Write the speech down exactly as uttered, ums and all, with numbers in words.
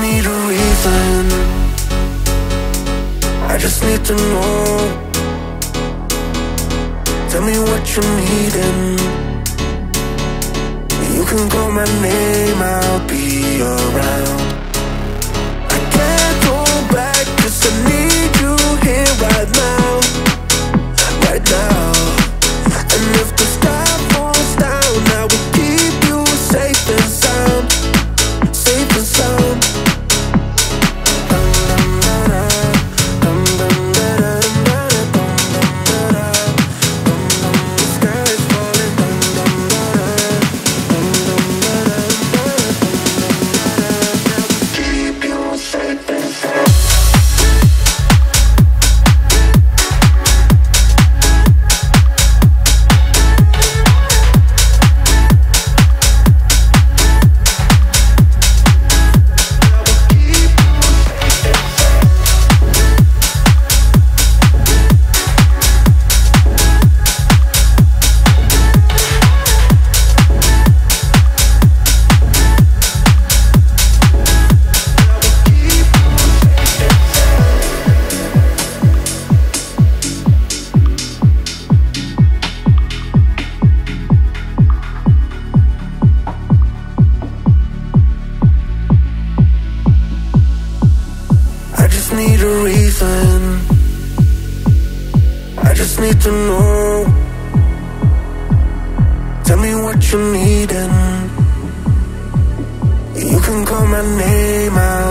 need a reason, I just need to know. Tell me what you're needing. You can call my name, I'll be around. I can't go back, 'cause I need you here right now. Right now. And if the sky falls down, I will keep you safe and sound. Safe and sound. Need a reason, I just need to know. Tell me what you're needing. You can call my name out.